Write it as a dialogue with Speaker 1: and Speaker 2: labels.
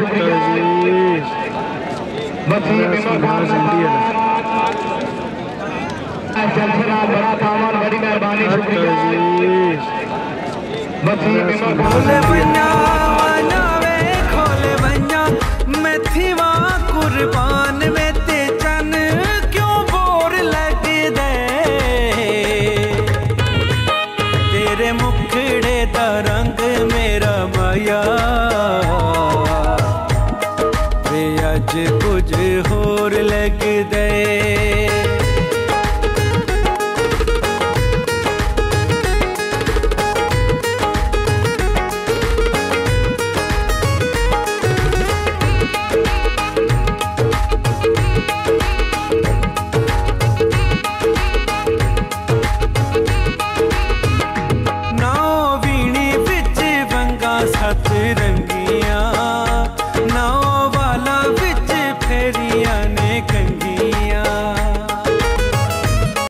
Speaker 1: बड़ा पावन, बड़ी मेहरबानी, शुक्रिया।
Speaker 2: खोले बन्या नावे खोले बन्या मैथी वहाँ कुर्बान में ते चन क्यों बोर लग दे तेरे मुखड़े दा रंग मेरा माया वे अज कुछ होर लग दे सत रंगी